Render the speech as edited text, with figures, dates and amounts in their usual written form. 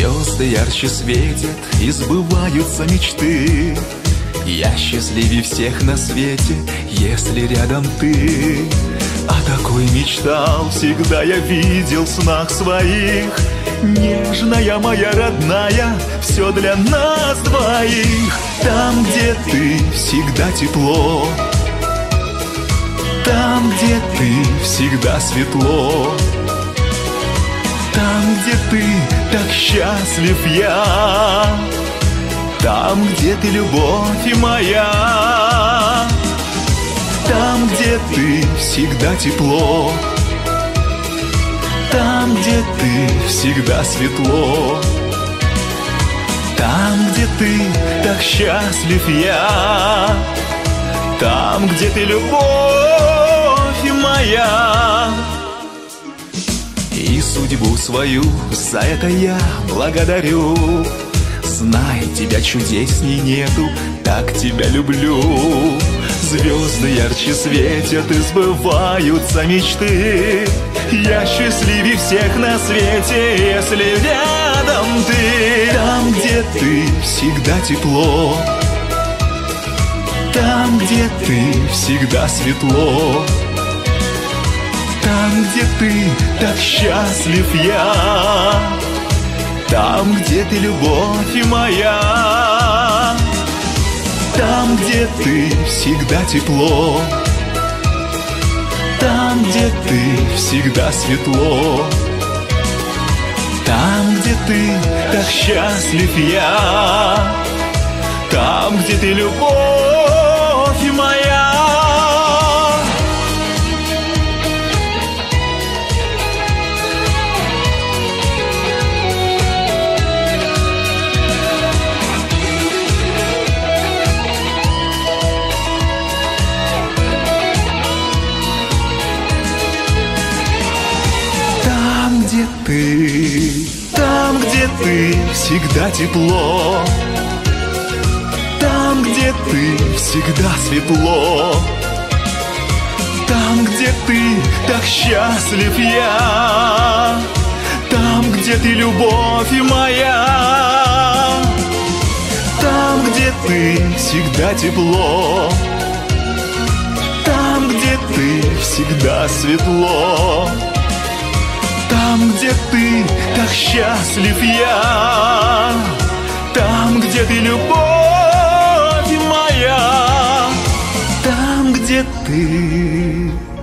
Звезды ярче светят и сбываются мечты. Я счастливее всех на свете, если рядом ты. А такой мечтал, всегда я видел в снах своих. Нежная моя родная, все для нас двоих. Там, где ты, всегда тепло. Там, где ты, всегда светло. Там, где ты, так счастлив я. Там, где ты, любовь моя. Там, где ты, всегда тепло. Там, где ты, всегда светло. Там, где ты, так счастлив я. Там, где ты, любовь моя. И судьбу свою за это я благодарю. Знай, тебя чудесней нету, так тебя люблю. Звезды ярче светят и сбываются мечты. Я счастливее всех на свете, если рядом ты. Там, где ты, всегда тепло. Там, где ты, всегда светло. Там, где ты, так счастлив я. Там, где ты, любовь моя. Там, где ты, всегда тепло. Там, где ты, всегда светло. Там, где ты, так счастлив я. Там, где ты, любовь моя. Там, где ты, всегда тепло. Там, где ты, всегда светло. Там, где ты, так счастлив я. Там, где ты, любовь моя. Там, где ты, всегда тепло. Там, где ты, всегда светло. Там, где ты, так счастлив я. Там, где ты, любовь моя. Там, где ты.